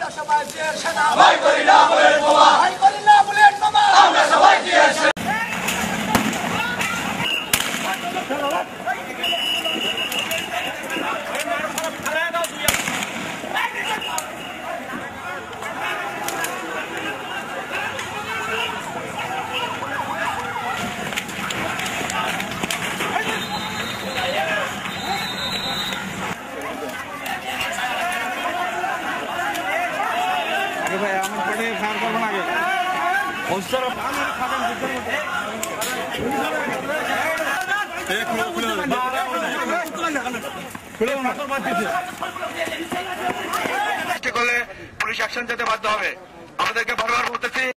আমরা সবাই জিয়ার সেনা ভাই করি না বুলেট বোমা ভাই করি না বুলেট বোমা আমরা সবাই জিয়ার সেনা ভাই আমার পেটে ফায়ার করবো না আগে করলে পুলিশ অ্যাকশন যেতে বাধ্য হবে। আমাদেরকে বারবার বলতেছি